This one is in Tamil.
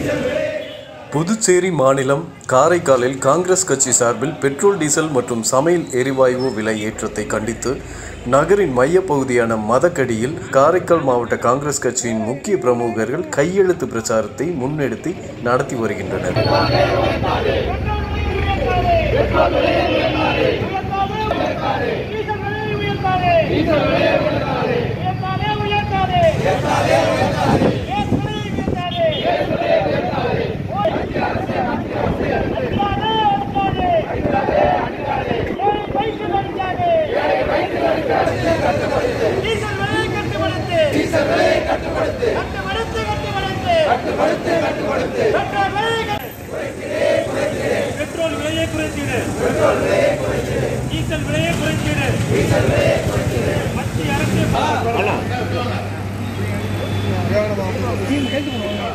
புதுச்சேரி மாநிலம் காரைக்காலில் காங்கிரஸ் கட்சி சார்பில் பெட்ரோல், டீசல் மற்றும் சமையல் எரிவாயு விலை ஏற்றத்தை கண்டித்து நகரின் மையப்பகுதியான மதக்கடியில் காரைக்கால் மாவட்ட காங்கிரஸ் கட்சியின் முக்கிய பிரமுகர்கள் கையெழுத்து பிரச்சாரத்தை முன்னெடுத்து நடத்தி வருகின்றனர். பெட்ரோல் விலையை குறைத்திடு, டீசல் விலையை குறைத்திடு, மத்திய அரசு